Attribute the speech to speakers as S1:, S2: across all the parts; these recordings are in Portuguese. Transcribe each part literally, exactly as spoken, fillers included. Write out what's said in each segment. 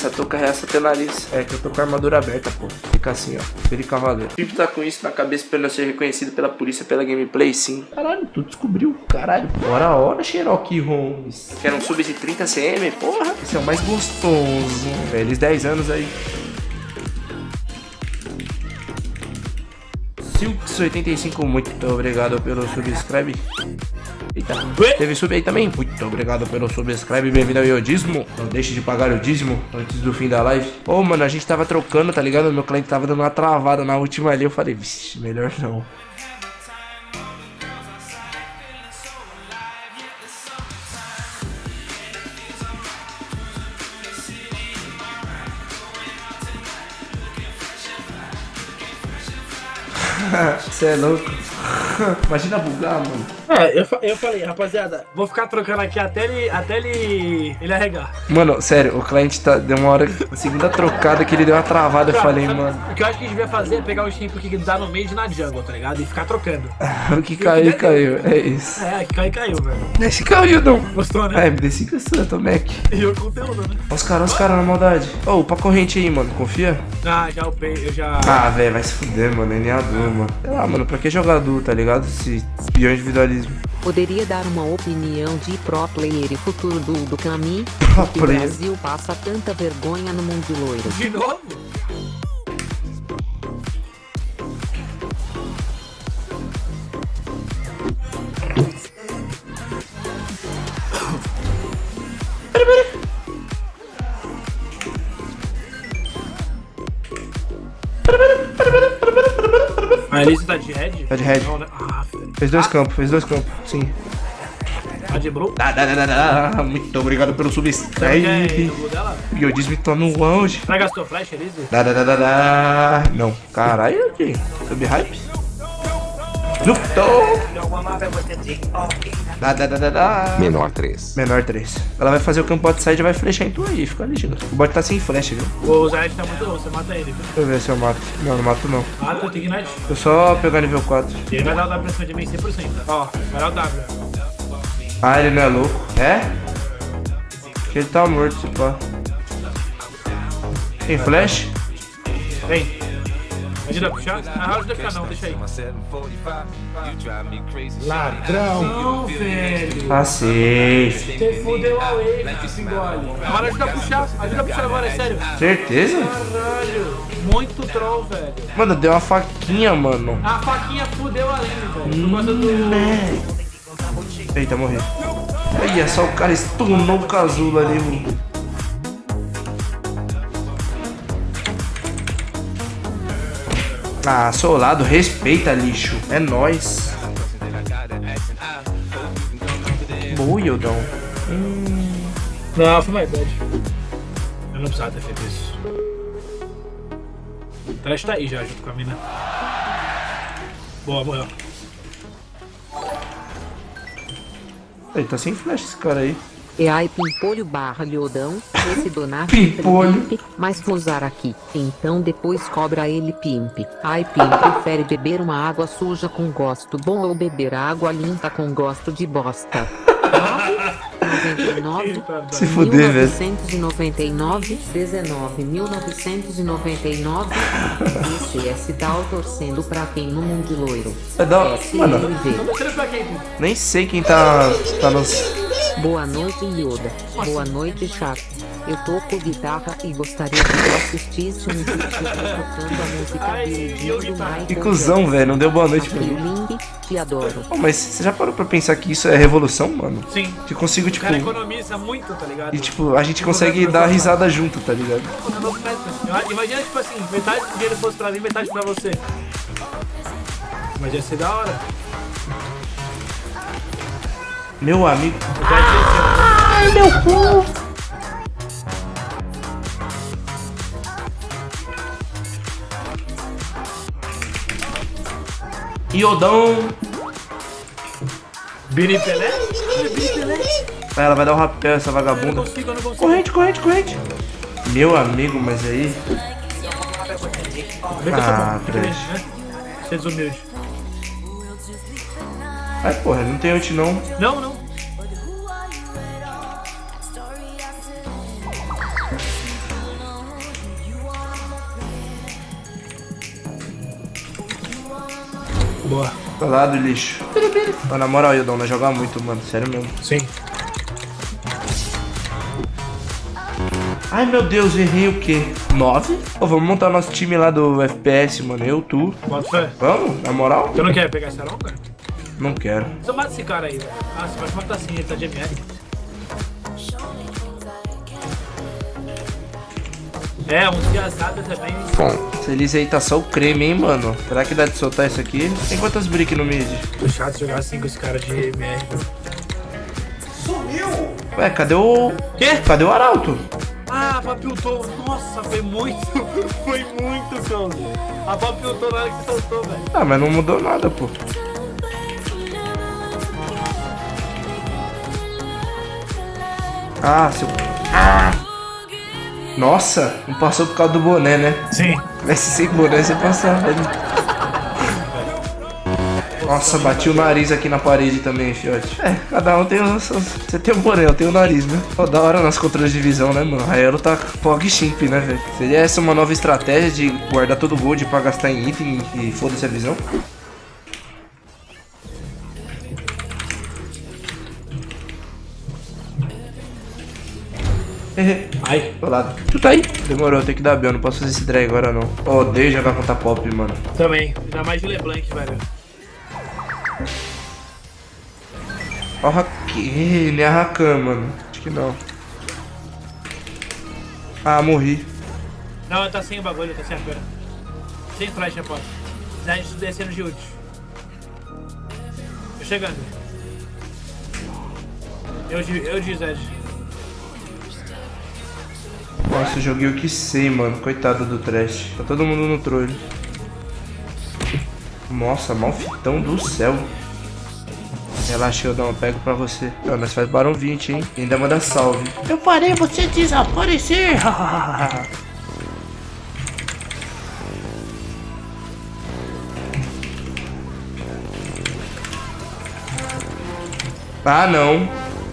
S1: essa touca reaça teu nariz. É que eu tô com a armadura aberta, pô. Fica assim, ó. Ele cavaleiro. O Pimp tá com isso na cabeça pra não ser reconhecido pela polícia pela gameplay, sim. Caralho, tu descobriu. Caralho. Bora a hora, Cherokee Holmes. Quer um sub de trinta centímetros? Porra. Esse é o mais gostoso. Velhos dez anos aí. Silks oitenta e cinco, muito obrigado pelo subscribe. Eita, teve sub aí também? Muito obrigado pelo subscribe, bem-vindo ao Iodismo. Não deixe de pagar o dízimo antes do fim da live. Ô, oh, mano, a gente tava trocando, tá ligado? Meu cliente tava dando uma travada na última ali. Eu falei, vixe, melhor não. Você é louco. Imagina bugar, mano.
S2: É, eu, eu falei, rapaziada, vou ficar trocando aqui até ele, até ele, ele arregar.
S1: Mano, sério, o cliente tá, deu uma hora, a segunda trocada que ele deu uma travada, eu falei, mano.
S2: O que eu acho que a gente devia fazer é pegar os tempos que dá no meio de na jungle, tá ligado? E ficar trocando.
S1: O que caiu, caiu, é isso.
S2: É, que caiu, caiu, velho.
S1: Esse caiu, não.
S2: Gostou, né?
S1: É, me desci com essa, tô Mac.
S2: E eu conteúdo, né?
S1: Olha os caras, os caras na maldade. Ô, oh, pra corrente aí, mano, confia?
S2: Ah, já upei, eu já...
S1: Ah, velho, vai se fuder, mano, N A D U, mano. Sei lá, mano, pra que jogar D U, tá ligado? Se pior individualismo.
S3: Poderia dar uma opinião de pro player e futuro do do Kami?
S1: Pro
S3: O Brasil passa tanta vergonha no mundo loiro.
S2: De novo? A Elise tá de red?
S1: Tá de red.
S2: Não, né? Ah, velho.
S1: Fez dois campos, fez dois campos, sim.
S2: Tá de blue?
S1: Dá, dá, dá, dá, dá. Muito obrigado pelo subscribe. E eu disse que tô no auge.
S2: Vai gastar o flash, Elise?
S1: Dá, dá, dá, dá, dá. Não, caralho, ok. Sub hype. Lutou. Dá, dá, dá, dá, dá.
S4: Menor três.
S1: Menor três. Ela vai fazer o campo outside e vai flechar em tu aí, fica ligeiro. O bot tá sem flash, viu?
S2: O Zayat tá muito louco, você mata ele, viu?
S1: Deixa eu ver se eu mato. Não, não mato não.
S2: Mata, tem Ignite.
S1: Eu só pegar nível quatro.
S2: Ele vai dar o W pra cima de mim cem por cento. Ó, vai dar o W.
S1: Ah, ele não é louco. É? Acho que ele tá morto, se pá. Tem flash?
S2: Vem. Ajuda a puxar? Ah, ajuda a puxar não, deixa aí. Ladrão! Não, velho!
S1: Tá safe.
S2: Você fudeu a wave, Pingole. Agora ajuda a puxar, ajuda a puxar agora, é sério.
S1: Certeza?
S2: Caralho, muito troll, velho.
S1: Mano, deu uma faquinha, mano.
S2: A faquinha fudeu a lane, velho. Por causa do...
S1: Eita, morri. Aí, é só o cara stunou o casulo ali, mano. Ah, solado, respeita, lixo. É nóis. Boa, Yodão. Hum.
S2: Não, foi mais bad. Eu não precisava ter feito isso. O Trash tá aí já, junto com a mina. Boa, morreu.
S1: Ele tá sem flash esse cara aí.
S3: E aí, Pimpolho barra Liodão, esse donar
S1: Pimpolho.
S3: Pimp, mas vou usar aqui. Então depois cobra ele Pimp. Ai, Pimp prefere beber uma água suja com gosto bom ou beber água limpa com gosto de bosta? noventa e nove,
S1: Se fuder, velho.
S3: mil novecentos e noventa e nove, dezenove, mil novecentos e noventa e nove. Esse S tá torcendo pra quem no mundo loiro?
S1: É da... Mano, nem sei quem tá, tá nos...
S3: Boa noite, Yoda. Boa noite, chato. Eu toco guitarra e gostaria que tu assistisse um vídeo tocando a música de do Michael.
S1: Que cuzão, velho. Não deu boa noite pra mim.
S3: Link, te adoro.
S1: Oh, mas você já parou pra pensar que isso é revolução, mano?
S2: Sim.
S1: Que consigo,
S2: O
S1: tipo...
S2: cara economiza muito, tá ligado?
S1: E, tipo, a gente consegue dar risada junto, tá ligado?
S2: Imagina, tipo assim, metade do dinheiro fosse pra mim, metade pra você. Mas ia ser da hora.
S1: Meu amigo...
S2: Ai, meu cu!
S1: Iodão...
S2: Biri Pelé? Biri Pelé?
S1: Ah, ela vai dar um rapel, essa
S2: Eu
S1: vagabunda.
S2: não consigo, eu não consigo.
S1: Corrente, corrente, corrente. Meu amigo, mas aí...
S2: Vem que eu sou
S1: Ah,
S2: bom,
S1: trash.
S2: né? Ser desumilde.
S1: Ai, porra, não tem ult não.
S2: Não, não. Boa.
S1: Do lado, lixo. Mas, na moral, Ildão, nós jogamos muito, mano. Sério mesmo.
S2: Sim.
S1: Ai, meu Deus, errei o quê? nove? Ô, vamos montar nosso time lá do F P S, mano. Eu, tu.
S2: Bota fé.
S1: Vamos? Na moral?
S2: Tu não quer pegar esse arão, cara?
S1: Não quero.
S2: Você mata esse cara aí, velho. Ah, você pode matar sim, ele tá de M R. É, uns diazadas também.
S1: Bom, esse Elise aí tá só o creme, hein, mano. Será que dá de soltar isso aqui? Tem quantas brick no mid?
S2: Tô chato jogar assim com esse cara de M R.
S1: Sumiu! Ué, cadê o...
S2: Quê?
S1: Cadê o Arauto?
S2: Ah, papiltou. Nossa, foi muito. Foi muito, cara. A papiltou na hora que você soltou, velho.
S1: Ah, mas não mudou nada, pô. Ah, seu... Ah! Nossa, não passou por causa do boné, né?
S2: Sim.
S1: Esse sem boné você passava, velho. Nossa, bati o nariz aqui na parede também, fiote. É, cada um tem o seu... Você tem o boné, eu tenho o nariz, né? Pô, da hora nas controles de visão, né, mano? A Aero tá Pog Chimp, né, velho? Seria essa uma nova estratégia de guardar todo o gold pra gastar em item e foda-se a visão?
S2: Ai.
S1: Tô lado. Tu tá aí? Demorou, eu tenho que dar B, eu não posso fazer esse drag agora não. Oh, odeio jogar contra pop, mano.
S2: Também. Ainda mais de LeBlanc, velho.
S1: Ó, oh, Hack... nem a Rakan, mano. Acho que não. Ah, morri.
S2: Não, tá sem o bagulho, tá sem a pera. Sem flash, rapaz. Zed descendo de ult. Tô chegando. Eu de, eu de Zed.
S1: Nossa, eu joguei o que sei, mano. Coitado do trash. Tá todo mundo no trolho. Nossa, malfitão do céu. Relaxa, eu dou um pego pra você. Ó, nós faz Barão vinte, hein? E ainda manda salve. Eu parei você desaparecer. Ah, não.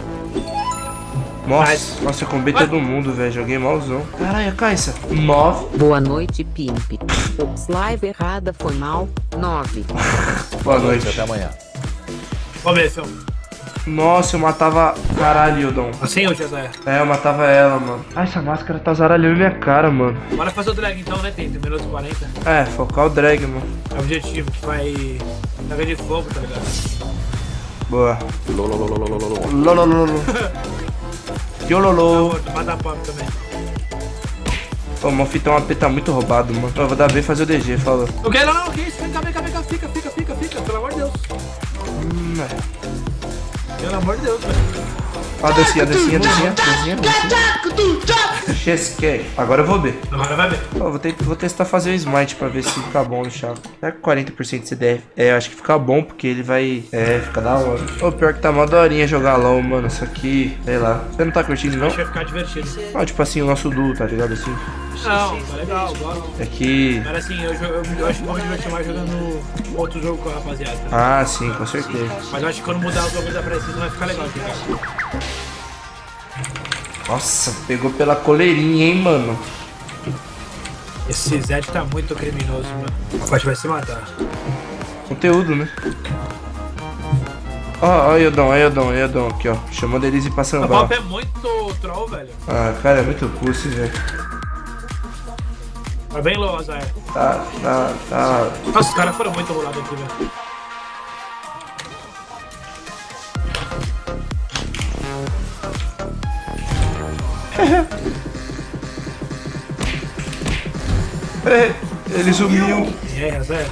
S1: Nossa, nossa, eu combei todo mundo, velho. Joguei malzão. Caralho, Caixa. nove.
S3: Boa noite, Pimp. Ops, live errada foi mal. nove.
S1: Boa noite.
S4: Até amanhã.
S2: Vamos ver, Fel.
S1: Nossa, eu matava... Caralho, Ildon.
S2: Assim, eu José.
S1: É, eu matava ela, mano. Ah, essa máscara tá zaralhando minha cara, mano.
S2: Bora fazer o drag então, né? Tem minutos e quarenta.
S1: É, focar o drag, mano.
S2: É o objetivo que vai... Taca de fogo, tá ligado?
S1: Boa.
S4: Lololololololol.
S1: Lolololo. Yololô.
S2: Tá mata a pop também.
S1: Ô, o Malfitão A P tá muito roubado, mano. Eu vou dar B e fazer o D G, falou.
S2: Não quero não, que isso? Vem cá, vem cá, vem cá. Fica, fica, fica, fica. Pelo amor de Deus.
S1: Hum, é.
S2: Pelo amor de Deus, velho.
S1: Ó, a dancinha, a dancinha, a dancinha, a dancinha, a dancinha. Chesquei. Agora eu vou B.
S2: Agora vai ver.
S1: Ó, vou, te vou testar fazer o smite pra ver se fica bom no Chaco. Será que quarenta por cento de C D F? É, eu acho que fica bom porque ele vai... É, fica da hora. Ô, pior que tá mó daorinha jogar LOL, mano. Isso aqui, sei lá. Você não tá curtindo, não?
S2: Acho que vai ficar divertido.
S1: Ah, tipo assim, o nosso duo, tá ligado assim?
S2: Não, tá legal, eu gosto.
S1: É que...
S2: Mas assim, eu, eu, eu acho que vou me divertir mais jogando outro jogo com a rapaziada.
S1: Ah, sim, com certeza.
S2: Mas eu acho que quando mudar os jogos da Precisa vai ficar legal jogar.
S1: Nossa, pegou pela coleirinha, hein, mano.
S2: Esse Zed tá muito criminoso, mano. O Paty vai se matar.
S1: Conteúdo, né? Ó, ó, Iodon, ó, Iodon, Iodon, aqui, ó. Chamando eles e
S2: A
S1: passando
S2: Pop
S1: bala.
S2: é muito troll, velho.
S1: Ah, cara, é muito pussy, velho.
S2: Tá bem low, Azaia.
S1: Tá, tá, tá.
S2: Nossa, os caras foram muito rolados aqui, velho.
S1: Ele sumiu.
S2: E aí, Azaia?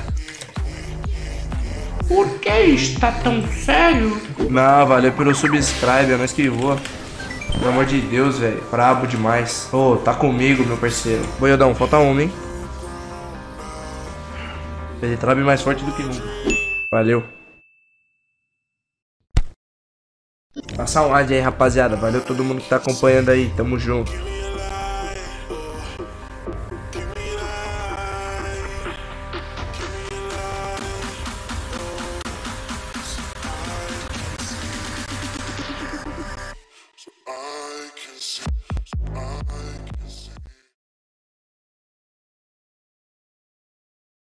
S1: Por que está tão sério? Não, valeu pelo subscribe, é nós que voa. Pelo amor de Deus, velho. Brabo demais. Ô, oh, tá comigo, meu parceiro. Boiadão, falta uma, hein? Ele trabe mais forte do que nunca. Valeu. Passar um ad aí, rapaziada. Valeu todo mundo que tá acompanhando aí. Tamo junto.